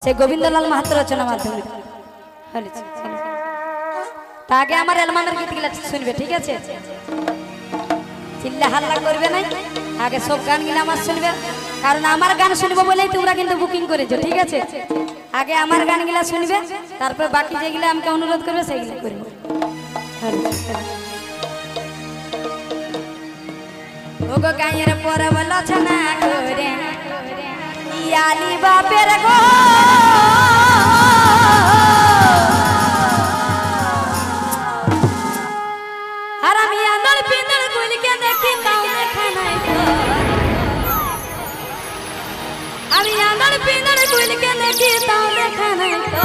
से गोविंदलाल माहातो रचना माध्यम आगे আমার এলমানের গীতগুলো শুনবে ঠিক আছে চিল্লা হাল্লা করবে না আগে সব গানগুলো আমার শুনবে কারণ আমার গান শুনবো বলেই তোমরা কিন্তু বুকিং করেছো ঠিক আছে আগে আমার গানগুলো শুনবে তারপর বাকি যেগুলো আমাকে অনুরোধ করবে সেগুলো করবে ওগো গায়ের পরব লছনা করে ইয়ালি বাপের গো আর আমি আন্দর পিন্দর গুলকে দেখি তাও দেখা নাই তো আমি আন্দর পিন্দর গুলকে দেখি তাও দেখা নাই তো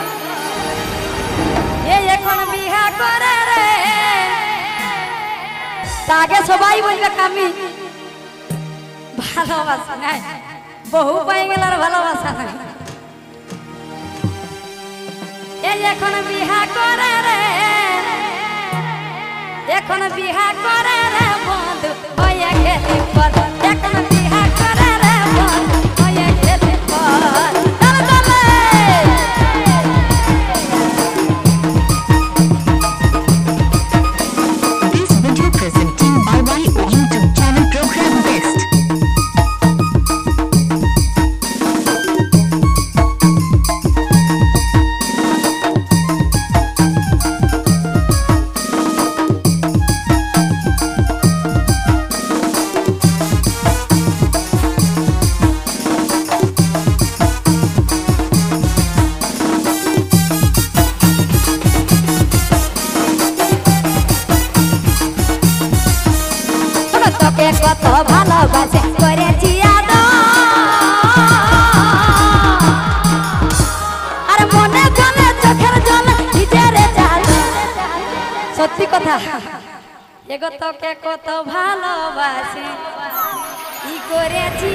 এই এখন বিয়া করে রে তাকে সবাই বলবে আমি ভালোবাসা নাই বহু পাই গেল আর ভালোবাসা নাই এই এখন বিয়া করে রে এখন বিয়া করে রে বন্ধু হয়ে গেলি পর এখন বিয়া করে রে বন্ধু হয়ে গেলি পর This video presented by YouTube channel Program Best. কত ভালোবাসে করেছি আর মনে জলে চোখের জল ভিজে চাল সত্যি কথা এগো তোকে কত ভালোবাসে কি করেছি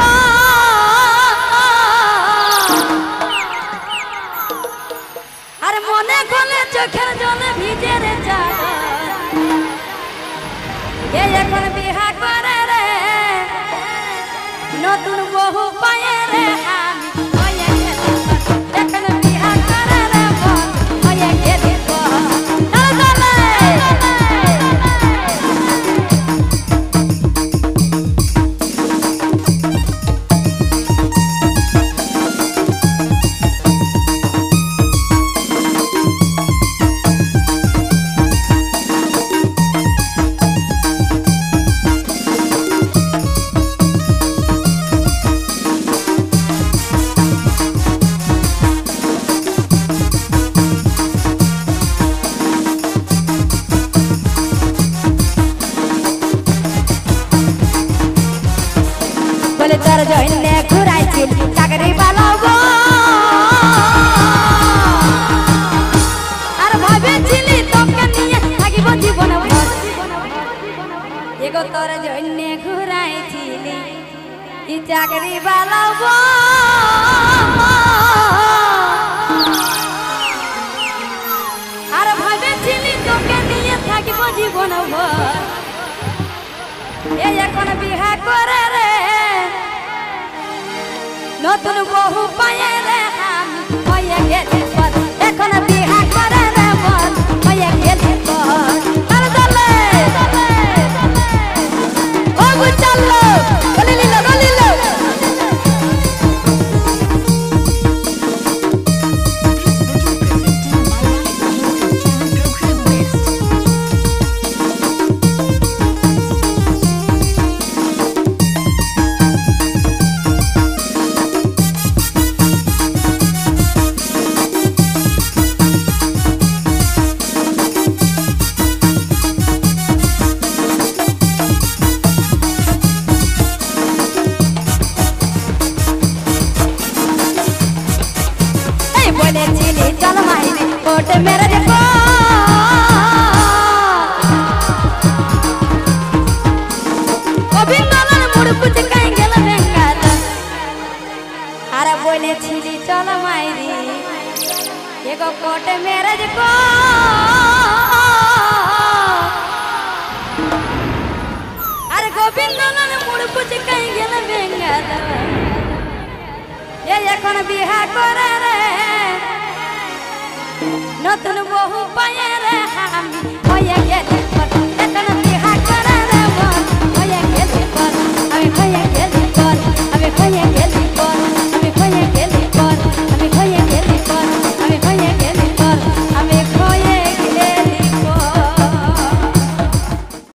আর মনে জলে চোখের জলে ভিজে চাল এখন বিহা করে রে নতুন বহু পায়ে রে আমি হয়ে গেলি এখন বিহা করে রে হয়ে গেলি তোর জন্য ঘুরাইছিল চাকরি বালাবো আর ভাবেছিলি তোকে নিয়ে থাকিব জীবন ভর এগো তোর জন্য ঘুরাইছিলি কি চাকরি বালাবো আর ভাবেছিলি তোকে নিয়ে থাকিব জীবন ভর এই এখন বিহা করে রে নতুন বহু পায়ে রে আমি হয়ে গেলি পর এখন বিহা করে রে বল হয়ে গেলি পর আর দলে ও বুঝালো গলিলো গলিলো बोलेছিলি চল মাইনে কোট মেরে দেখো গোবিন্দলাল মুড় পুচে কাই গেল বেঙ্গাল আরে বলেছিলি চল মাইরি এগো কোট মেরে দেখো আরে গোবিন্দলাল মুড় পুচে কাই গেল বেঙ্গাল এই এখন বিহা করে রে নতুন বহু পায়ে রে